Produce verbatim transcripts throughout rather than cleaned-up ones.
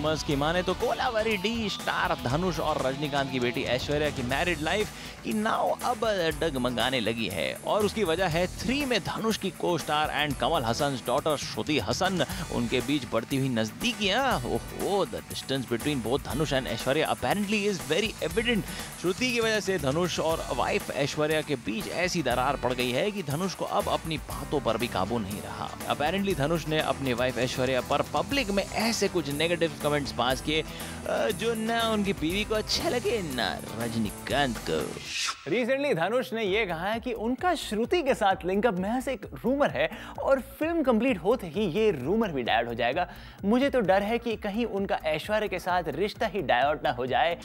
Rumours की माने तो कोलावरी डी स्टार धनुष और रजनीकांत की बेटी ऐश्वर्या की मैरिड लाइफ की नाव अब डगमगाने लगी है और उसकी वजह है थ्री में धनुष की co-star and Kamal Haasan daughter Shruti Haasan. उनके बीच बढ़ती हुई नजदीकियां, ओहो, the distance between both Dhanush and Aishwarya apparently is very evident. Shruti की वजह से धनुष और वाइफ ऐश्वर्या के बीच ऐसी दरार पड़ गई है कि धनुष को अब अपनी बातों पर भी काबू नहीं रहा। अपेरेंटली धनुष ने अपनी वाइफ ऐश्वर्या पर पब्लिक में ऐसे कुछ नेगेटिव कमेंट्स पास किए जो ना उनकी बीवी को अच्छे लगे ना रजनीकांत को। रिसेंटली धनुष ने यह कहा है कि उनका श्रुति के साथ लिंकअप महज एक रूमर है और फिल्म कंप्लीट होते ही ये रूमर भी डायवर्ट हो जाएगा। मुझे तो डर है कि कहीं उनका ऐश्वर्या के साथ रिश्ता ही डायवर्ट ना हो जाए।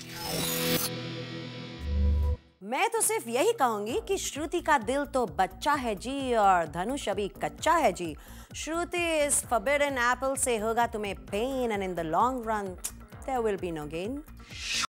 मैं तो सिर्फ यही कहूंगी कि श्रुति का दिल तो बच्चा है जी और धनुष अभी कच्चा है जी। श्रुति इस forbidden apple से होगा तुम्हें pain and in the long run there will be no gain.